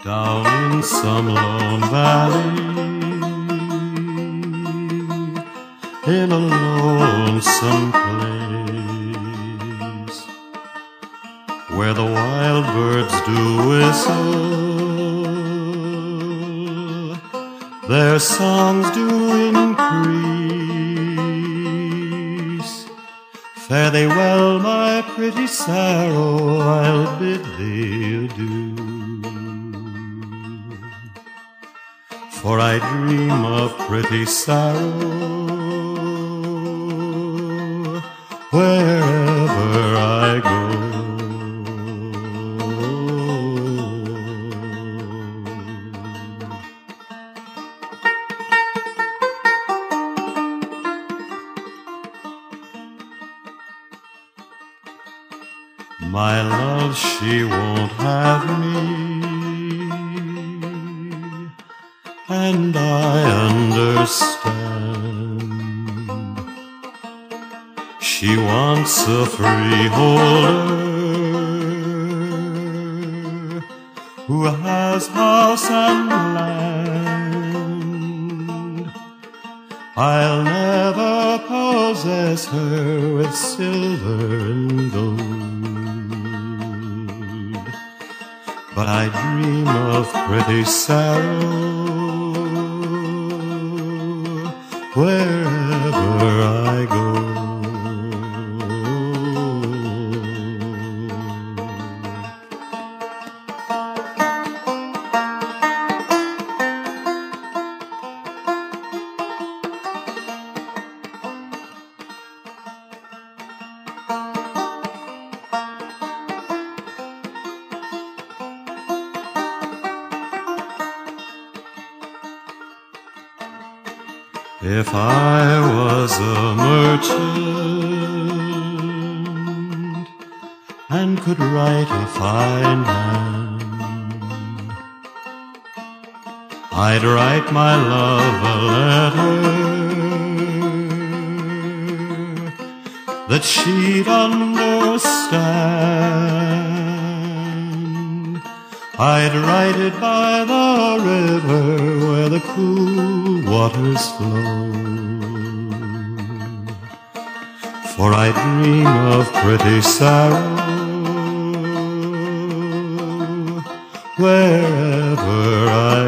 down in some lone valley, in a lonesome place, where the wild birds do whistle, their songs do increase. Fare thee well, my pretty Saro, I'll bid thee adieu. For I dream of pretty Saro wherever I go. My love, she won't have me, and I understand. She wants a freeholder who has house and land. I'll never possess her with silver and gold, but I dream of pretty Saro wherever I go. If I was a merchant and could write a fine hand, I'd write my love a letter that she'd understand. I'd write it by the river where the cool waters flow, for I dream of pretty Saro wherever I